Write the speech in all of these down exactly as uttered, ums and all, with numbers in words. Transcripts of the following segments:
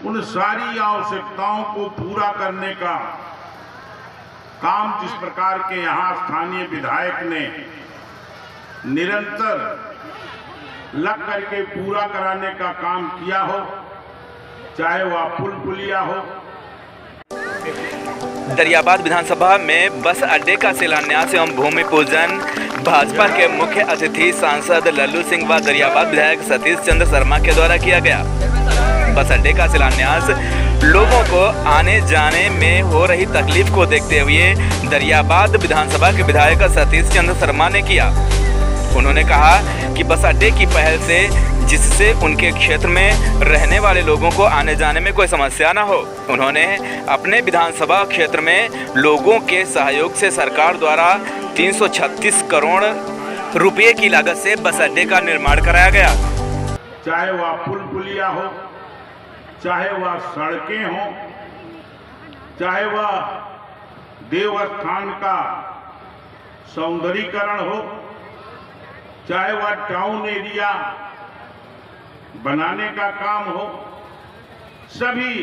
उन सारी आवश्यकताओं को पूरा करने का काम जिस प्रकार के यहाँ स्थानीय विधायक ने निरंतर लग करके पूरा कराने का काम किया हो, चाहे वह पुल पुलिया हो। दरियाबाद विधानसभा में बस अड्डे का शिलान्यास एवं भूमि पूजन भाजपा के मुख्य अतिथि सांसद लल्लू सिंह व दरियाबाद विधायक सतीश चंद्र शर्मा के द्वारा किया गया। बस अड्डे का शिलान्यास लोगों को आने जाने में हो रही तकलीफ को देखते हुए दरियाबाद विधानसभा के विधायक सतीश चंद्र शर्मा ने किया। उन्होंने कहा कि बस अड्डे की पहल से जिससे उनके क्षेत्र में रहने वाले लोगों को आने जाने में कोई समस्या न हो। उन्होंने अपने विधानसभा क्षेत्र में लोगों के सहयोग से सरकार द्वारा तीन सौ छत्तीस करोड़ रुपए की लागत से बस अड्डे का निर्माण कराया गया। चाहे वह पुल पुलिया हो, चाहे वह सड़कें हों, चाहे वह देवस्थान का सौंदर्यीकरण हो, चाहे वह टाउन एरिया बनाने का काम हो, सभी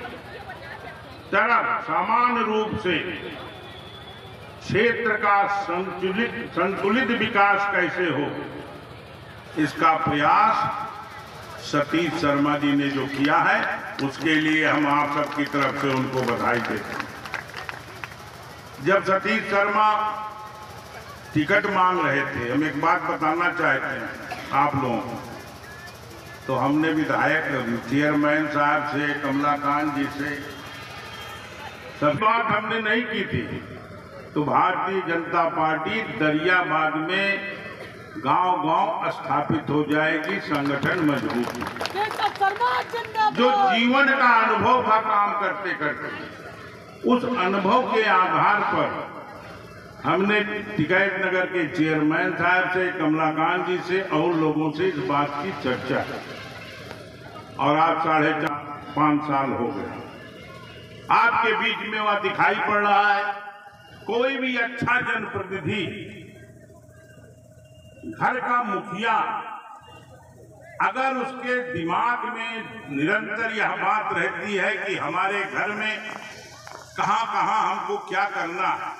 तरफ समान रूप से क्षेत्र का संतुलित संतुलित विकास कैसे हो, इसका प्रयास सतीश शर्मा जी ने जो किया है, उसके लिए हम आप सबकी तरफ से उनको बधाई देते हैं। जब सतीश शर्मा टिकट मांग रहे थे, हम एक बात बताना चाहते हैं आप लोगों को, तो हमने विधायक चेयरमैन साहब से, कमलाकांत जी से सब बात हमने नहीं की थी। तो भारतीय जनता पार्टी दरियाबाद में गांव-गांव स्थापित हो जाएगी, संगठन मजबूत होगा। जो जीवन का अनुभव था काम करते करते, उस अनुभव के आधार पर हमने टिकैत नगर के चेयरमैन साहब से, कमलाकांत जी से और लोगों से इस बात की चर्चा की और आज साढ़े चार पांच साल हो गए। आपके बीच में वह दिखाई पड़ रहा है। कोई भी अच्छा जनप्रतिनिधि, घर का मुखिया, अगर उसके दिमाग में निरंतर यह बात रहती है कि हमारे घर में कहां कहां हमको क्या करना है।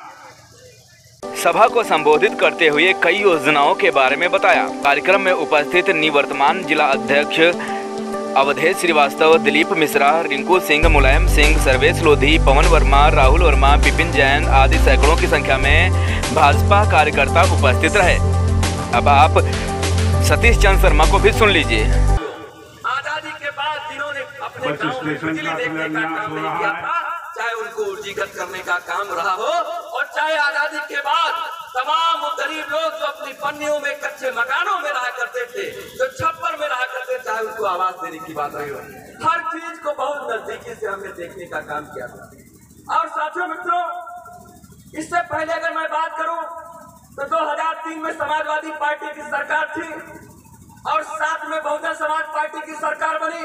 सभा को संबोधित करते हुए कई योजनाओं के बारे में बताया। कार्यक्रम में उपस्थित निवर्तमान जिला अध्यक्ष अवधेश श्रीवास्तव, दिलीप मिश्रा, रिंकू सिंह, मुलायम सिंह, सर्वेश लोधी, पवन वर्मा, राहुल वर्मा, विपिन जैन आदि सैकड़ों की संख्या में भाजपा कार्यकर्ता उपस्थित रहे। अब आप सतीश चंद्र शर्मा को भी सुन लीजिए। आजादी के बाद जिन्होंने अपने गांव में बिजली देखने का काम नहीं किया था, चाहे उनको ऊर्जीगत करने का काम रहा हो, और चाहे आजादी के बाद तमाम गरीब लोग जो अपनी पन्नियों में कच्चे मकानों में रहा करते थे, जो छप्पर में रहा करते, चाहे उनको आवाज देने की बात रही हो, हर चीज को बहुत नजदीकी से हमने देखने का काम किया था। और साथियों मित्रों, इससे पहले अगर मैं बात करूं तो दो हज़ार तीन में समाजवादी पार्टी की सरकार थी और सात में बहुजन समाज पार्टी की सरकार बनी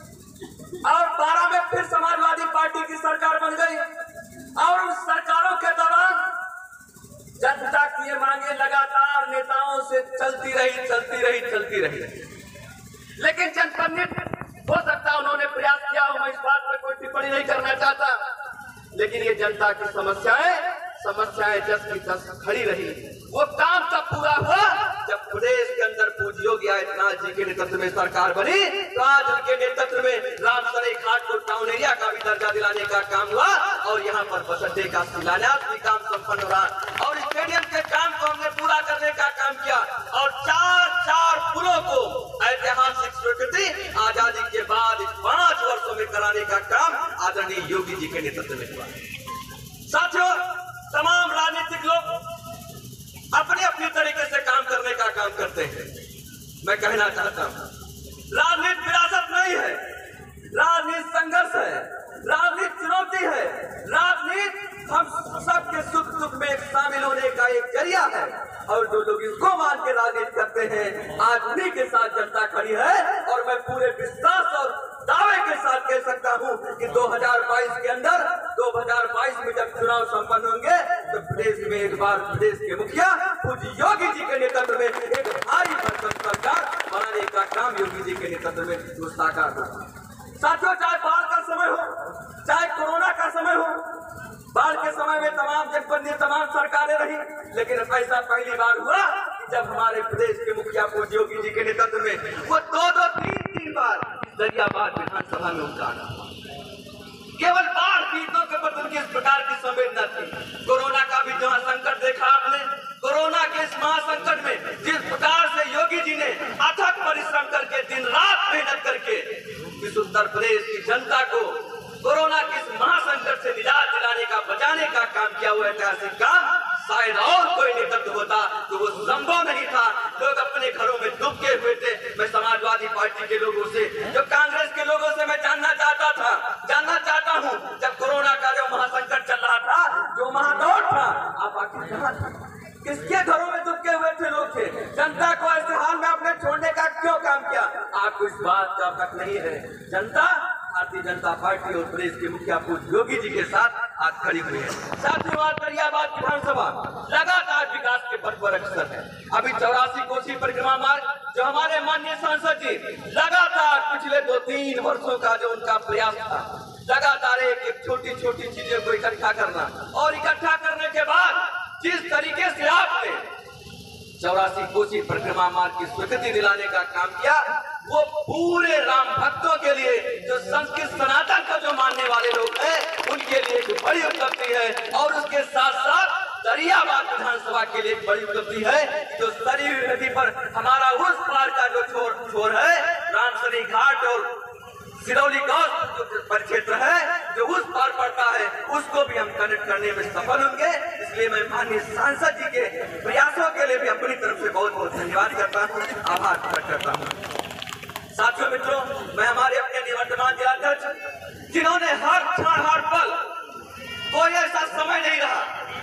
और बारह में फिर समाजवादी पार्टी की सरकार बन गई। और उन सरकारों के दौरान जनता की ये मांगे लगातार नेताओं से चलती रही चलती रही चलती रही लेकिन जनप्रतिनिधि हो सकता है उन्होंने प्रयास किया हो, मैं इस बात पर कोई टिप्पणी नहीं करना चाहता, लेकिन ये जनता की समस्याएं समस्याएं जस की तस खड़ी रही। वो काम तब पूरा हुआ जब प्रदेश के अंदर पूज्य योगी आदित्यनाथ जी के नेतृत्व में सरकार बनी, तो आज उनके नेतृत्व में रामसरई घाट को टाउन एरिया का भी दर्जा दिलाने का काम हुआ और यहाँ पर बस अड्डे का शिलान्यास भी काम संपन्न हो रहा और स्टेडियम के काम को हमने पूरा करने का काम किया और चार चार पुलों को ऐतिहासिक स्वीकृति आजादी के बाद इस पांच वर्षों में कराने का काम आदरणीय योगी जी के नेतृत्व में हुआ। साथियों, तमाम राजनीतिक लोग अपने अपनी तरीके से काम करने का काम करते हैं। मैं कहना चाहता हूं, राजनीति विरासत नहीं है, राजनीति संघर्ष है, राजनीति चुनौती है, राजनीति हम सबके सुख दुख में शामिल होने का एक जरिया है और जो लोग इसको मान के राजनीति करते हैं, आज उन्हीं के साथ जनता खड़ी है। और मैं पूरे विश्वास और दावे के साथ कह सकता हूं कि दो हज़ार बाईस के अंदर दो हज़ार बाईस में जब चुनाव संपन्न होंगे तो प्रदेश में एक बार प्रदेश के मुखिया पूज्य योगी जी के नेतृत्व में एक भारी भरकम सरकार बनाने का काम योगी जी के नेतृत्व में साकार होगा। साथियों, चाहे बाढ़ समय हो, चाहे कोरोना का समय हो, बाढ़ के समय में तमाम जनपद तमाम सरकारें रही, लेकिन ऐसा पहली बार हुआ कि जब हमारे प्रदेश के मुखिया पूज्य योगी जी के नेतृत्व में वो दो दो तीन तीन बार दरियाबाद विधानसभा में उतारा। केवल बाढ़ पीड़ितों के प्रति उनकी इस प्रकार की संवेदना थी। कोरोना का भी जहां संकट देखा आपने, कोरोना के इस महासंकट में जिस प्रकार से योगी जी ने अथक परिश्रम करके दिन रात मेहनत करके इस उत्तर प्रदेश की जनता को कोरोना के इस महासंकट से निजात दिलाने का, बचाने का काम किया हुआ ऐतिहासिक काम, शायद और कोई नेतृत्व होता तो वो संभव नहीं था। लोग अपने घरों में दुबके हुए थे। मैं समाजवादी पार्टी के लोगों से, जो कांग्रेस के लोगों से मैं जानना चाहता था, जानना चाहता हूँ, जब कोरोना का जो महासंकट चल रहा था, जो महादौड़ था, आप आखिर कहाँ थे? किसके घरों में दुबके हुए थे लोग थे? जनता को ऐसे हाल में आपने छोड़ने का क्यों काम किया? आपको इस बात का पता नहीं है। जनता भारतीय जनता पार्टी और प्रदेश के मुखिया पूज्य योगी जी के साथ आज खड़ी हुई है। साथियों, आज दरियाबाद विधानसभा लगातार विकास के पथ पर अग्रसर है। अभी चौरासी कोसी परिक्रमा मार्ग जो हमारे माननीय सांसद जी लगातार पिछले दो तीन वर्षों का जो उनका प्रयास था, लगातार एक एक छोटी छोटी चीजों को इकट्ठा करना और इकट्ठा करने के बाद जिस तरीके से आपने चौरासी कोसी परिक्रमा मार्ग की स्वीकृति दिलाने का काम किया, वो पूरे राम भक्तों के लिए, जो संस्कृत सनातन का जो मानने वाले लोग हैं, उनके लिए एक बड़ी उपलब्धि है। और उसके साथ साथ दरियाबाद विधानसभा के लिए एक बड़ी उपलब्धि है, जो सरयू नदी पर हमारा उस पार का जो छोर छोर है, रामसरी घाट और सिरौली गांव जो परिक्षेत्र है, जो उस पार पड़ता है, उसको भी हम कनेक्ट करने में सफल होंगे। इसलिए मैं माननीय सांसद जी के प्रयासों के लिए भी अपनी तरफ से बहुत बहुत धन्यवाद करता हूँ, आभार प्रकट करता हूँ। साथियों मित्रों, मैं हमारे अपने निवर्तमान जिलाध्यक्ष, जिन्होंने हर क्षण हर पल, कोई ऐसा समय नहीं रहा,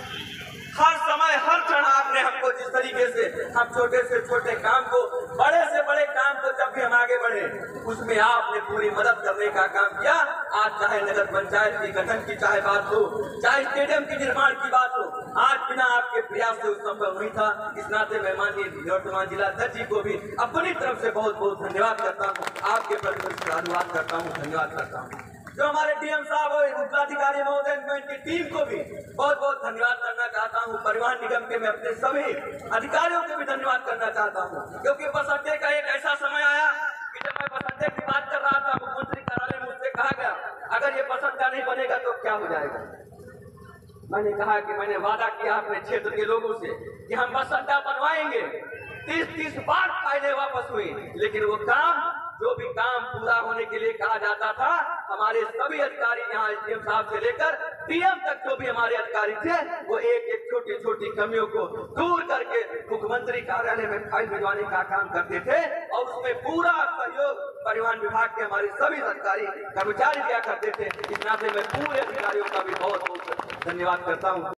हर समय हर क्षण आपने हमको जिस तरीके से हम छोटे से छोटे काम को, बड़े से बड़े काम को जब भी हम आगे बढ़े, उसमें आपने पूरी मदद करने का काम किया। आज चाहे नगर पंचायत की गठन की चाहे बात हो, चाहे स्टेडियम के निर्माण की बात हो, आज बिना आपके प्रयास से संभव नहीं था। इस नाते मैं माननीय निवर्तमान जिलाध्यक्ष जी को भी अपनी तरफ से बहुत बहुत धन्यवाद करता हूँ, आपके प्रति धन्यवाद करता हूँ, धन्यवाद करता हूँ। जो हमारे डीएम साहब और जिलाधिकारी महोदय की टीम को भी बहुत बहुत धन्यवाद करना चाहता हूँ। परिवहन निगम के मैं अपने सभी अधिकारियों को भी धन्यवाद करना चाहता हूँ, क्योंकि बस अड्डे का एक ऐसा समय आया कि जब मैं बस अड्डे की बात कर रहा था, मुख्यमंत्री कार्यालय में मुझसे कहा गया, अगर ये बस अड्डा नहीं बनेगा तो क्या हो जाएगा। मैंने कहा कि मैंने वादा किया अपने क्षेत्र के लोगों से कि हम बस अड्डा बनवाएंगे। तीस तीस बार फाइलें वापस हुई, लेकिन वो काम, जो भी काम पूरा होने के लिए कहा जाता था, हमारे सभी अधिकारी यहाँ एसडीएम साहब से लेकर डीएम तक जो भी हमारे अधिकारी थे, वो एक एक छोटी छोटी कमियों को दूर करके मुख्यमंत्री कार्यालय में फाइल भिजवाने का काम करते थे। और उसमें पूरा सहयोग परिवहन विभाग के हमारे सभी अधिकारी कर्मचारी दिया करते थे। इस नाते मैं पूरे अधिकारियों का भी बहुत बहुत धन्यवाद करता हूँ।